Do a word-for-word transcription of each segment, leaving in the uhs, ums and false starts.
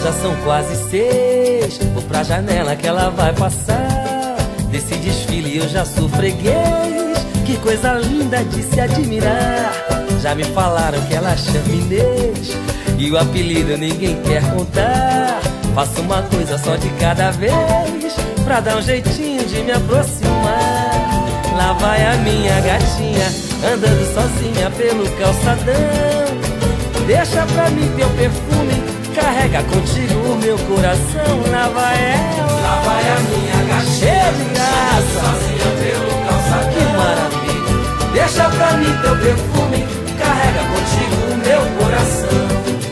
já são quase seis. Vou pra janela que ela vai passar. Desse desfile eu já sou freguês. Que coisa linda de se admirar. Já me falaram que ela chama Inês, e o apelido ninguém quer contar. Faço uma coisa só de cada vez, pra dar um jeitinho de me aproximar. Lá vai a minha gatinha, andando sozinha pelo calçadão. Deixa pra mim teu perfume, carrega contigo o meu coração. Lá vai ela, lá vai a minha gatinha, cheia de graça, sozinha pelo calçadão. Que maravilha. Deixa pra mim teu perfume, carrega contigo o meu coração.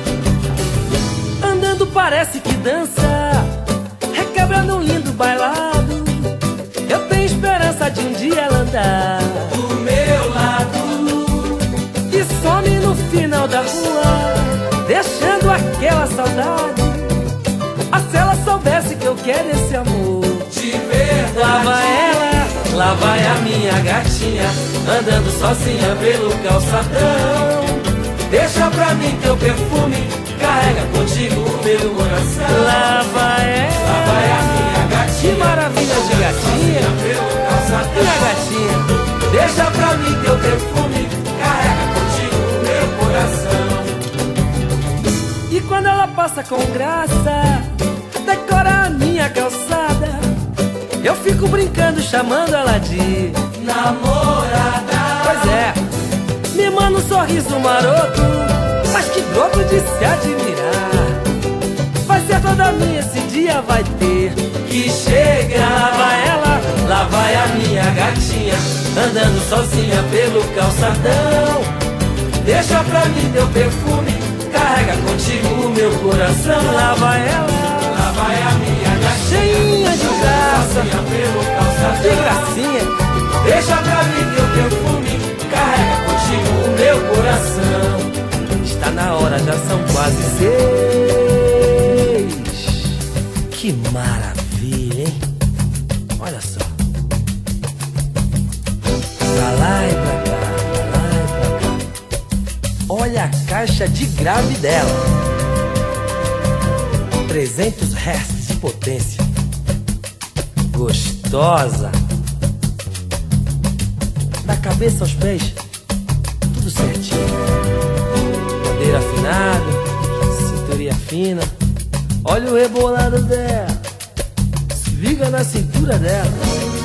Andando parece que dança, requebrando um lindo bailado. Eu tenho esperança de um dia ela andar do meu lado e some no final da rua, deixando aquela saudade. Ah, se ela soubesse que eu quero esse amor de verdade. Lá vai ela, lá vai a minha gatinha, andando sozinha pelo calçadão. Deixa pra mim teu perfume, carrega contigo o meu coração. Lá vai ela, lá vai a minha gatinha, que maravilha de gatinha, pelo calçadão. Minha gatinha, deixa pra mim teu perfume, carrega contigo o meu coração. E quando ela passa com graça, decora a minha calçada, eu fico brincando, chamando ela de namorada. Pois é, me manda um sorriso maroto, mas que broto de se admirar. Vai ser toda minha, esse dia vai ter que chegar. Lá vai ela, lá vai a minha gatinha, andando sozinha pelo calçadão. Deixa pra mim teu perfume, carrega contigo o meu coração. Lá vai ela, lá vai a minha gatinha, cheinha de graça, pelo calçadão. De gracinha. Deixa pra mim teu perfume, carrega contigo o meu coração. Está na hora, já são quase seis. Que maravilha, hein? Olha só. Pra lá e pra cá, pra lá e pra cá. Olha a caixa de grave dela. trezentos hertz de potência. Gostosa. Da cabeça aos pés, tudo certinho. Madeira afinada, cinturinha fina. Olha o rebolado dela, se liga na cintura dela.